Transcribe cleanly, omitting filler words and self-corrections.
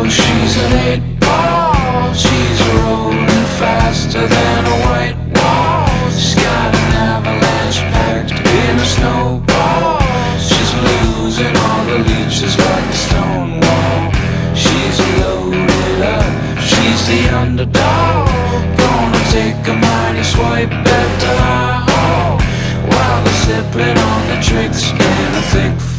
she's an 8-ball. She's rolling faster than a white wall. She's got an avalanche packed in a snowball. She's losing all the leeches like a stone wall. She's loaded up, she's the underdog. Gonna take a mighty swipe at the high hole, while they're sipping on the tricks in a thick